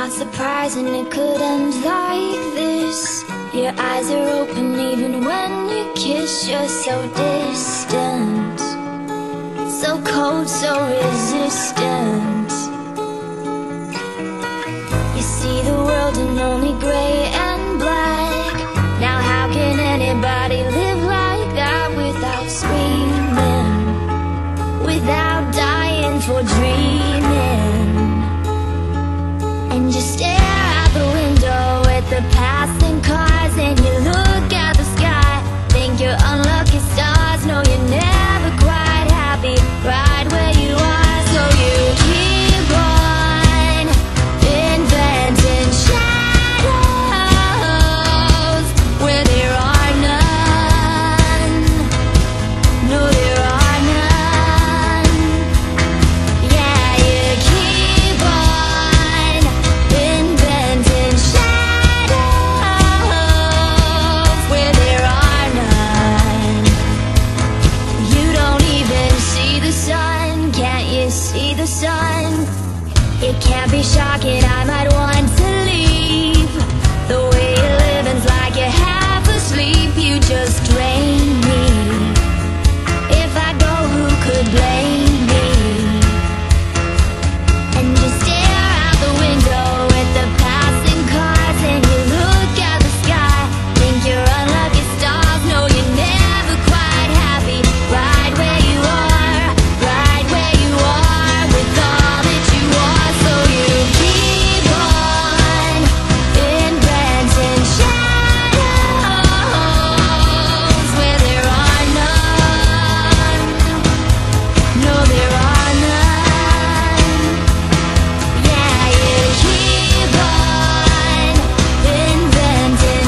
not surprising it could end like this. Your eyes are open even when you kiss. You're so distant, so cold, so resistant. You see the world in only gray and black. Now how can anybody live like that without screaming, without dying for dreaming? And you stare out the window at the passing cars, and you look at the sky, think you're unlucky stars. No, you're never quite happy right where you are. So you keep on inventing shadows where there are none. No, there are none. Yeah, you keep on inventing shadows where there are none. You don't even see the sun, can't you see the sun? It can't be shocking, I might want to leave. The way you living's like you're half asleep. You just drain me. If I go, who could blame me? And you stare out the window at the passing cars, and you look at the sky, think you're unlucky stars. No, you're never quite happy right where you are, right where you are with all that you are. So you keep on inventing shadows where there are none. No, there are none. Yeah, you keep on inventing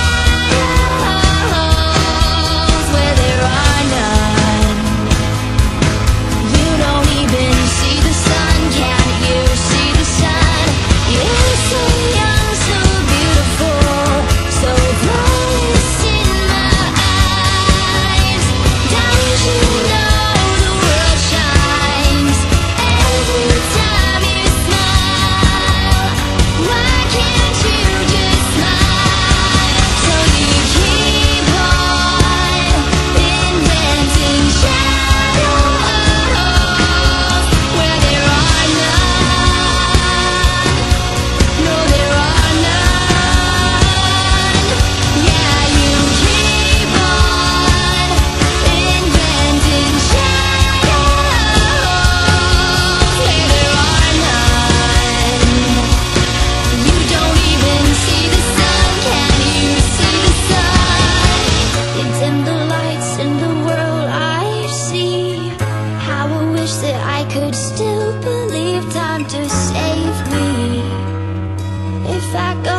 shadows where there are none. You don't even see the sun, can't you see the sun? You're so young, so beautiful, so flawless in my eyes. Don't you know the world shines every time you smile? Why can't you just smile? So you keep on inventing shadows where there are none. No, there are none. Yeah, you keep on inventing shadows where there are none. You don't even see the sun, can you see the sun? You dim the lights in the world I see. How I wish that I could still believe time to save me. If I go,